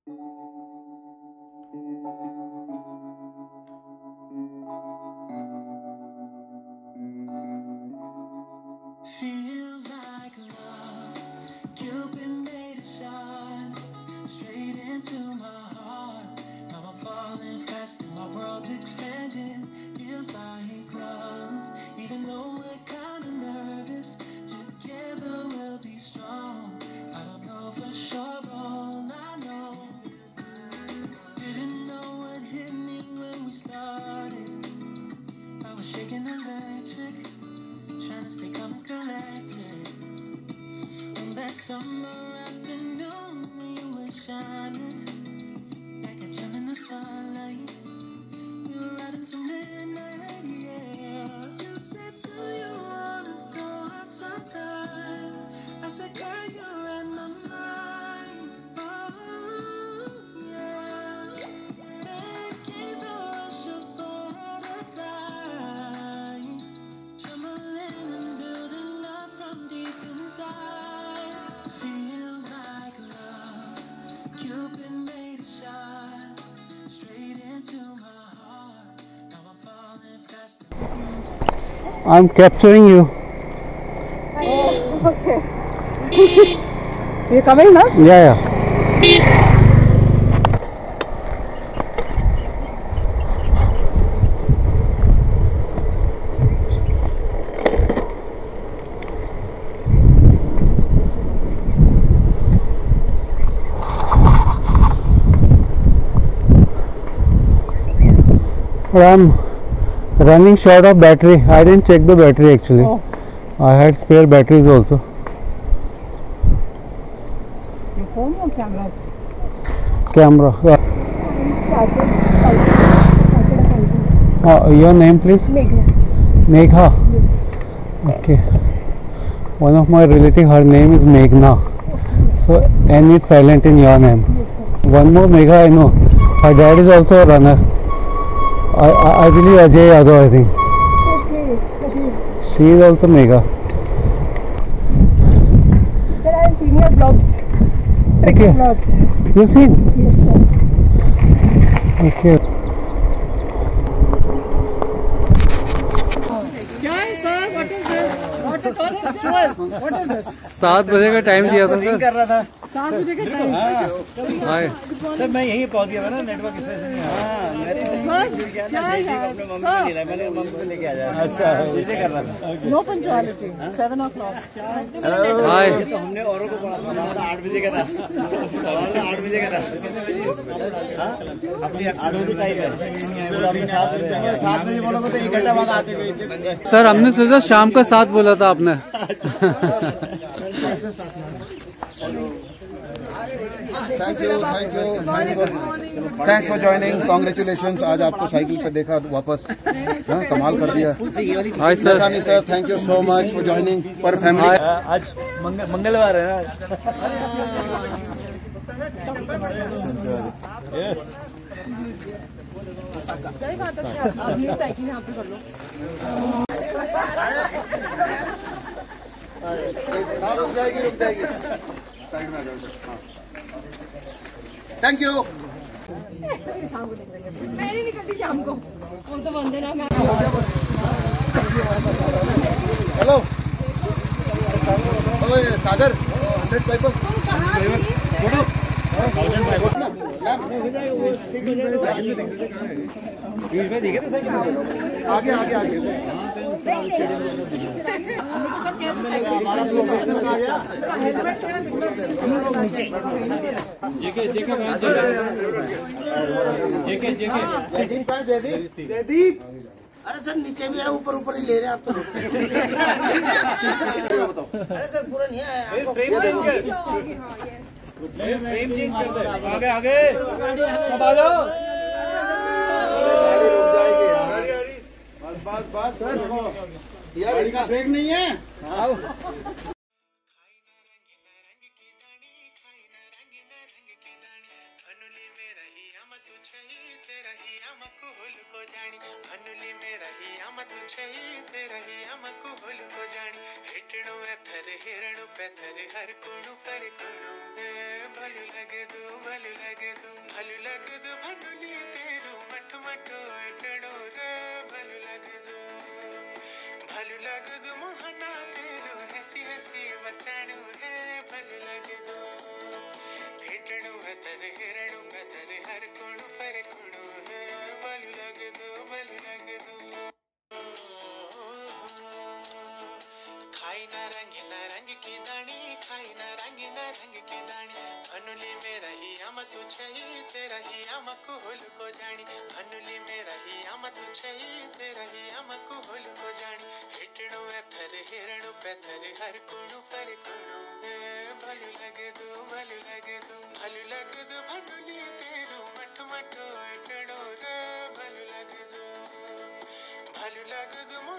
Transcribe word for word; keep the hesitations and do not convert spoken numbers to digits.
Feels like love, Cupid made a shot straight into my heart. Now I'm falling fast and my world's expanding. Feels like love, even though we're kinda nervous. Together we'll be strong. I don't know for sure, all I know is didn't know what hit me when we started. I was shaking electric, trying to stay calm and collected. On that summer afternoon when you were shining like a gem in the sunlight, we were riding till midnight, yeah. You said, do you wanna go out sometime? I said, girl, you're in my mind. Oh, yeah. Then came the rush of butterflies, trembling and building up from deep inside. Feels like love, Cupid made a shot straight into my heart. Now I'm falling fast. I'm capturing you. Oh, okay. You coming now? Yeah, yeah. But I'm running short of battery. I didn't check the battery actually. Oh. I had spare batteries also. Your phone or camera? Camera. Uh, uh, your name please? Meghna. Megha. Okay. One of my relative, her name is Meghna. So N is silent in your name. One more Megha I know. Her dad is also a runner. I, I, I believe Ajay Yadav, I think. Okay. Okay. She is also Megha. Sir, I have seen your vlogs. Okay. Vlogs. You seen? Yes, sir. Okay. क्या है sir? What is this? Not at all actual. What is this? सात बजे का time दिया था sir. कर रहा था सात बजे का टाइम। हाय। सर मैं यहीं पहुंच गया था ना नेटवर्क इस वजह से। हाँ मेरे सर क्या है यार? अपने मम्मी को नहीं लाया, मैंने मम्मी को लेके आ जाया। अच्छा इसलिए कर रहा था। No punctuality. Seven o'clock. हाय। तो हमने औरों को बोला था आठ बजे का था, सवाल आठ बजे का था। अपनी आठ बजे टाइम है, तो आपने सात बजे सात बजे बोलोगे तो एक घंटा बाद आते हुए। सर हमने सोचा शाम का सात बोला था आपने। Thank you thank you thanks for joining, congratulations. आज आपको साइकिल पे देखा वापस, हाँ कमाल कर दिया। Hi sir. नहीं sir, thank you so much for joining पर फैमिली। आज मंगलवार है ना। अब ये साइकिल यहाँ पे कर लो। रुक जाएगी रुक जाएगी साइड में आ जाओ। Thank you. मैं नहीं निकलती शाम को, वो तो वंदना मैं। हेलो सागर हंड्रेड पाइप आगे आगे आगे जेके जेके जेके जेके जयदीप। अरे सर नीचे भी है, ऊपर ऊपर ही ले रहे हैं आप तो। अरे सर पूरा नहीं है, फ्रेम चेंज कर, फ्रेम चेंज कर दे। आगे आगे सब आ जाओ। गाड़ी रुक जाएगी बस बस बस यार, इसका ब्रेक नहीं है। हिरणु पे थर हर कुणु पर कुणु भल लगे दो भल लगे दो। भलु लगदु भनुली तेरू मठ मठो एटड़ो रे भलु लगदु भलु लगदु मोहना तेरू हसी हसी बचाणु है भलु लगदु भेटणु हतर हिरणु गतर हर कोणु पर कोणु है भलु लगदु भलु लगदु खाई ना रंगी ना रंग की दानी खाई ना रंगी ना रंग की दानी भनुली मेरा ही आम तू छही तेरा ही आम को होल को जानी भनुली मेरा ही आम तू छही तेरा ही आम को होल को जानी हिटणु एथर हिरणु पेथर हर कोणु पर कोणु भलु लगे दो भलु लगे दो भलु लगे दो भनुली तेरू मठ मठो एटड़ो रे भलु लगे दो भलु लगे दो